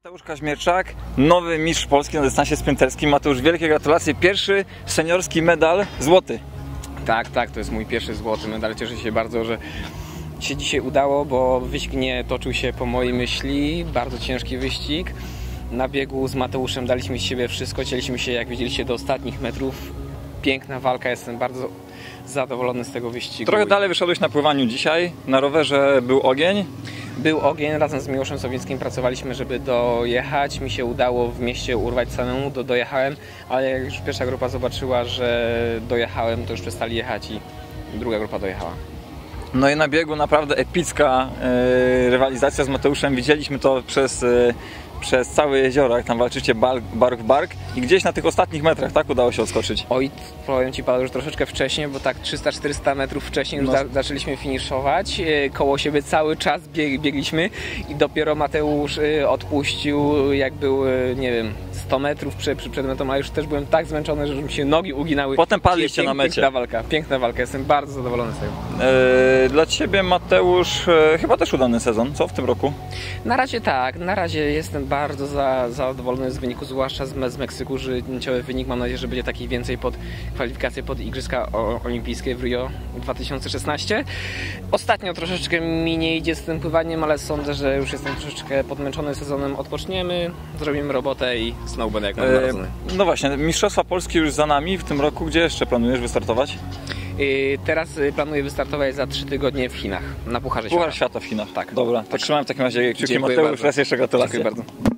Mateusz Kaźmierczak, nowy mistrz Polski na dystansie sprinterskim. Mateusz, wielkie gratulacje. Pierwszy seniorski medal złoty. Tak, to jest mój pierwszy złoty medal. Cieszę się bardzo, że się dzisiaj udało, bo wyścig nie toczył się po mojej myśli. Bardzo ciężki wyścig. Na biegu z Mateuszem daliśmy z siebie wszystko. Cieliśmy się, jak widzieliście, do ostatnich metrów. Piękna walka, jestem bardzo zadowolony z tego wyścigu. Trochę dalej wyszedłeś na pływaniu dzisiaj. Na rowerze był ogień. Był ogień, razem z Miłoszem Sowińskim pracowaliśmy, żeby dojechać. Mi się udało w mieście urwać samemu, dojechałem, ale jak już pierwsza grupa zobaczyła, że dojechałem, to już przestali jechać i druga grupa dojechała. No i na biegu naprawdę epicka rywalizacja z Mateuszem. Widzieliśmy to przez całe jezioro, jak tam walczycie bark w bark i gdzieś na tych ostatnich metrach, tak, udało się odskoczyć. Oj, powiem Ci, Paweł, już troszeczkę wcześniej, bo tak 300-400 metrów wcześniej już zaczęliśmy finiszować. Koło siebie cały czas biegliśmy i dopiero Mateusz odpuścił, jak był, nie wiem, 100 metrów przed metą, a już też byłem tak zmęczony, że mi się nogi uginały. Potem padliście na mecie. Piękna walka, jestem bardzo zadowolony z tego. Dla Ciebie, Mateusz, chyba też udany sezon, co w tym roku? Na razie tak, na razie jestem bardzo zadowolony z wyniku, zwłaszcza z Meksyku, życiowy wynik. Mam nadzieję, że będzie taki więcej pod kwalifikacje pod Igrzyska Olimpijskie w Rio 2016. Ostatnio troszeczkę mi nie idzie z tym pływaniem, ale sądzę, że już jestem troszeczkę podmęczony sezonem. Odpoczniemy, zrobimy robotę i znowu będę jak narodzony. No właśnie, Mistrzostwa Polski już za nami w tym roku. Gdzie jeszcze planujesz wystartować? Teraz planuję wystartować za 3 tygodnie w Chinach, na Pucharze Świata. Puchar Świata w Chinach. Tak. Dobra, to trzymam w takim razie kciuki. Dziękuję Mateusz, bardzo. raz jeszcze gratulacje. Dziękuję bardzo.